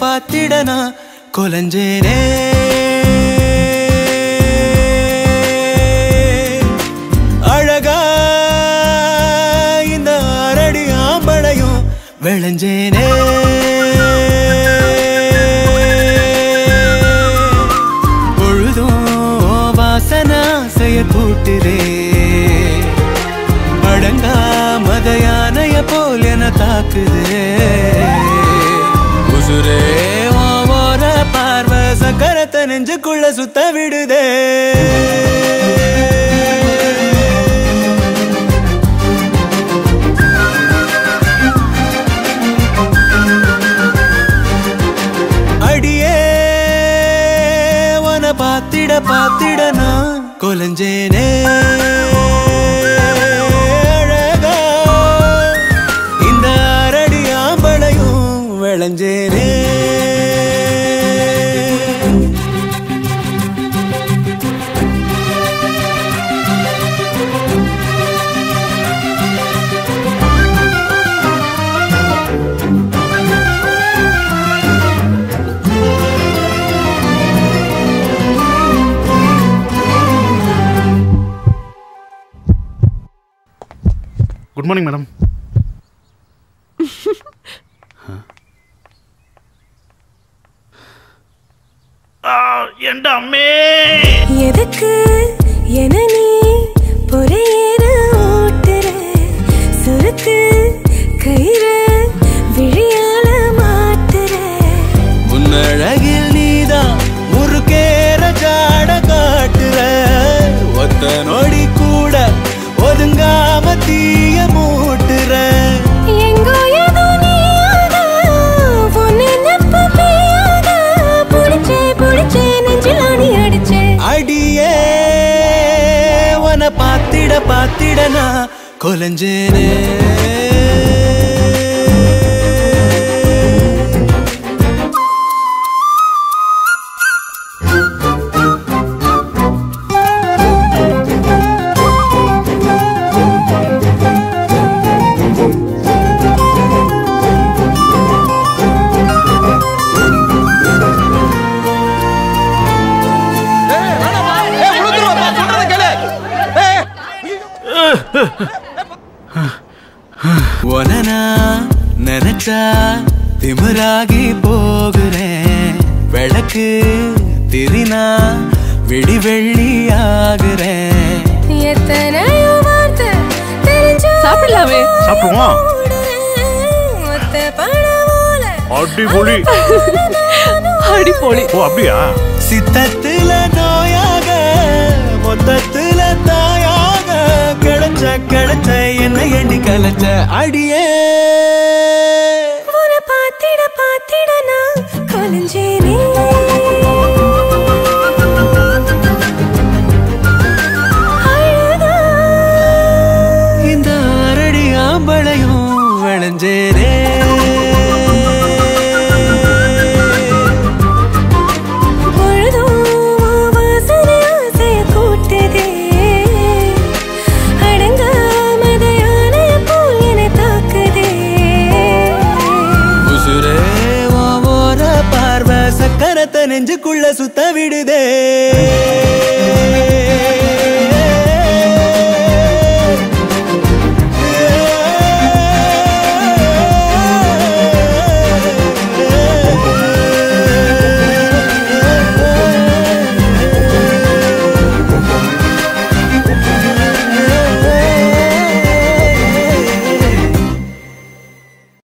பாத்திடனா கொலஞ்சேனே அழகா இந்த அரடி ஆம்பளையும் விளைஞ்சேனே பொழுதும் வாசனா செய்ய கூட்டுதே அடங்கா மதையானைய போல் என தாக்குதே உசுரே ஓர பார்வை சக்கரத்தை நெஞ்சுக்குள்ள சுத்த விடுதே அடியே உன பாத்திட பாத்திட நான் கொலஞ்சேனே அழகா இந்த அரடி ஆம்பளையும் விளைஞ்சேனே குட் மார்னிங் மேடம். அம்மே எதுக்கு என நீ பொறையேற ஓட்டுற சுருக்கு கயிறு விழியால மாட்டுற உன்னழகில் நீதான் முறுக்கேற ஜாட காட்டுற ஒத்த நொடி கூட ஒதுங்காம தீய மூட்டுற எங்கோ ஏதோ நீயாத பொண்ணு நெப்ப பெய்யாத புடிச்சே புடிச்சே நெஞ்சில் ஆணி அடிச்சே அடியே உன பாத்திட பாத்திட நான் கொலஞ்சேனே ஒனனா நினைச்சா திமிராகி போகிறேன் விளக்கு திரினா விடி வெள்ளி ஆகுறேன் எத்தனையோ வார்த்தை தெரிஞ்சு சாப்பிடலாமே. சாப்பிடுவோம். ஒத்த பணமோல அடிபொலி அடிபொலி. ஓ அப்படியா? சித்தத்துல நோயாக மொத்தத்துல தாயாக கிடைச்ச கிடைச்ச என்ன எண்ணி கலைச்ச அடியே உன பாத்திட பாத்திட நான் கொலஞ்சேனே அழகா இந்த அரடி ஆம்பளையும் விளைஞ்சேனே பொழுதும் வாசனை ஆசைய கூட்டுதே அடங்காமத யானை போல் என்னை தாக்குதே உசுரே ஓர பார்வை சக்கரத்தை நெஞ்சுக்குள்ள சுத்த விடுதே